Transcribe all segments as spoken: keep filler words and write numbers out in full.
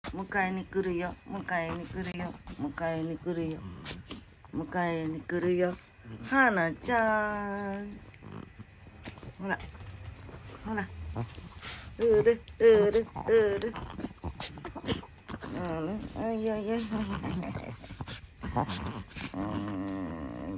迎えに来るよ、迎えに来るよ、迎えに来るよ、迎えに来るよ、はなちゃん。ほら、ほら、うる、うる、うる。うん、あいやいやいやいや。うん、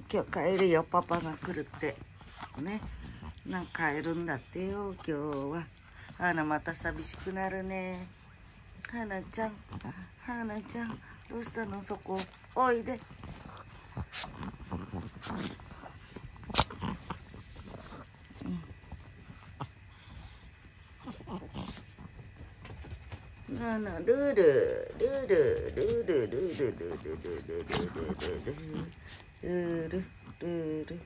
今日帰るよ、パパが来るってね。なんか帰るんだってよ、今日は。はな、また寂しくなるね。はなちゃん、はなちゃん、どうしたの、そこ。おいで。なな、ルール、ルール、ルール、ルール、ルール、ルール、ルール、ルール、ルール、ルール。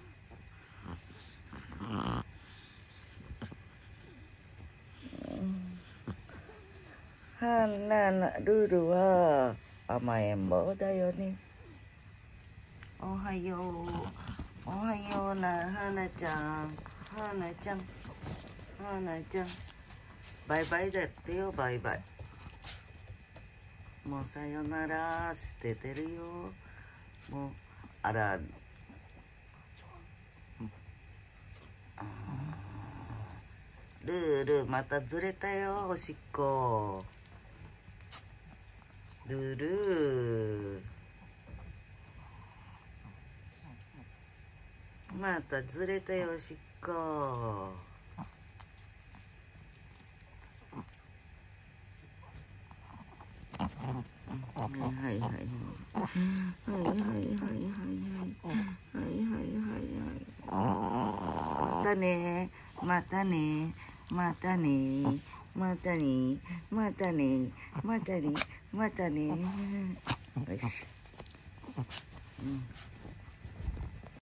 はなな、ルールは甘えん坊だよね。おはよう、おはような、はなちゃん、はなちゃん、はなちゃん。バイバイだってよ、バイバイ。もうさよなら、捨ててるよ。もう、あら、ルール、またずれたよ、おしっこ。ルルー。またずれたよ、おしっこ。はいはいはい。はいはいはいはいはい。はいはいはいはい。またね、またね、またね、またね、またね、またね、またね。よし。うん。